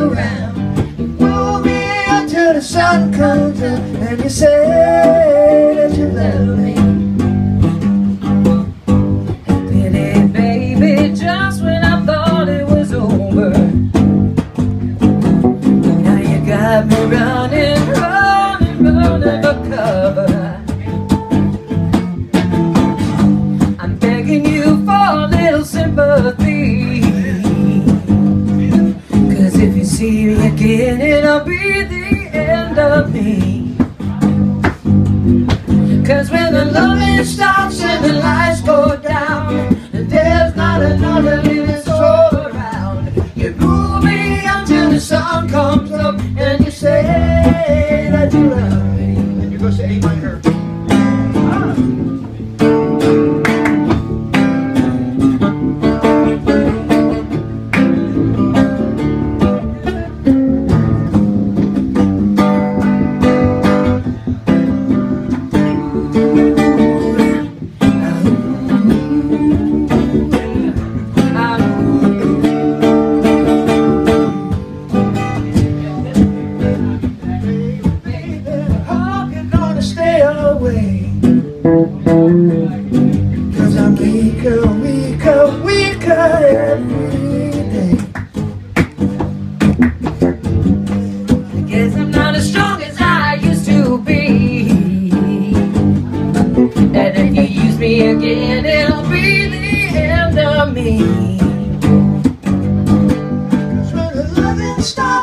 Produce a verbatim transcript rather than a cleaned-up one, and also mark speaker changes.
Speaker 1: around. Pull me until the sun comes up and you say that you love me.
Speaker 2: Pity, baby, just when I thought it was over, now you got me running, running, running for cover. I'm begging you for a little sympathy, 'cause if you see me again, it'll be the end of me. 'Cause when the loving stops and the lights go down, and there's not another living soul around, you move me until the sun comes up and you say that you love me.
Speaker 1: And you go say A minor. Away, 'cause I'm weaker, weaker, weaker every day.
Speaker 2: I guess I'm not as strong as I used to be, and if you use me again, it'll be the end of me.
Speaker 1: 'Cause when the loving starts